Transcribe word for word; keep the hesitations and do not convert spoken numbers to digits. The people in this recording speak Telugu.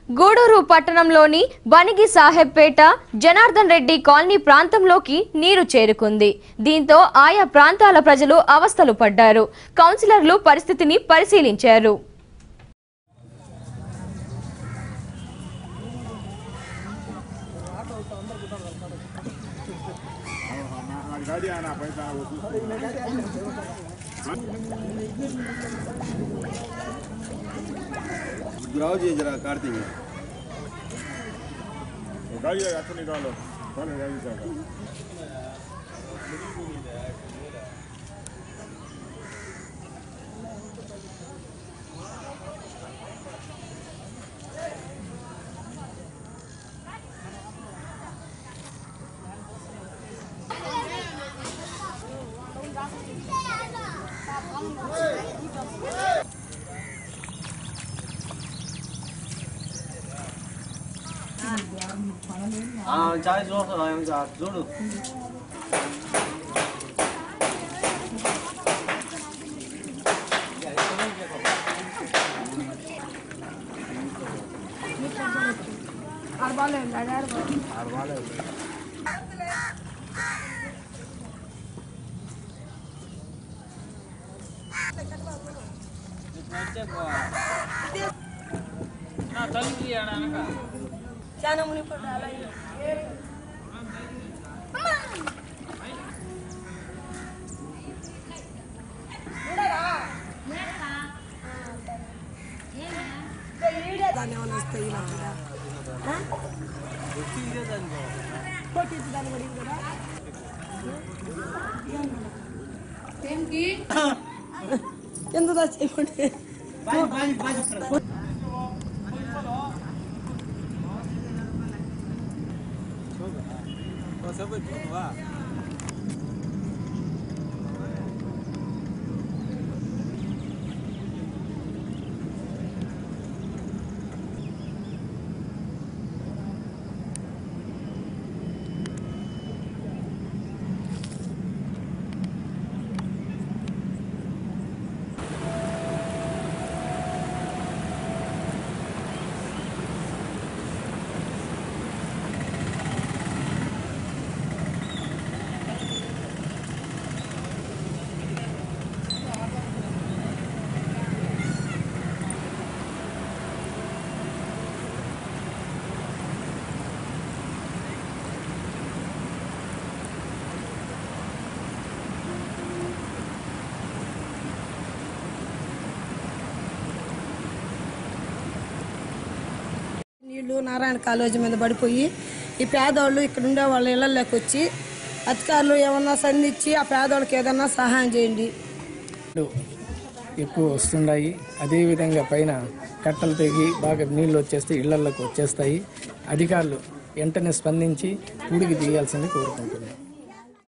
గూడూరు పట్టణంలోని బనిగి సాహెబ్పేట జనార్దన్ రెడ్డి కాలనీ ప్రాంతంలోకి నీరు చేరుకుంది. దీంతో ఆయా ప్రాంతాల ప్రజలు అవస్థలు పడ్డారు. కౌన్సిలర్లు పరిస్థితిని పరిశీలించారు. ग्राउंड जी जरा काट देंगे गाड़ी अच्छा निकालो कौन है गाड़ी का हाँ चाय जोड़ तो आए चार जोड़ो आर बाले आर बाले आर बाले ना तली की आना ना जाना मुनी पर डाला ही दाने वाला स्टेज लगा हां कुर्सी दे दन कोटी दाने बड़ी बड़ा सेम की ಎಂದು ದಾಚೆ ಕೊಡಿ बाय बाय बाय सब हुआ నీళ్లు నారాయణ కాలేజీ మీద పడిపోయి ఈ పేదవాళ్ళు ఇక్కడ ఉండే వాళ్ళ ఇళ్లలోకి వచ్చి అధికారులు ఏమన్నా సంధించి ఆ పేదవాళ్ళకి ఏదన్నా సహాయం చేయండి. ఎక్కువ వస్తున్నాయి. అదేవిధంగా పైన కట్టలు తెగి బాగా నీళ్ళు వచ్చేస్తే ఇళ్లలోకి వచ్చేస్తాయి. అధికారులు వెంటనే స్పందించి ఊడికి తీయాల్సింది కోరుకుంటున్నాం.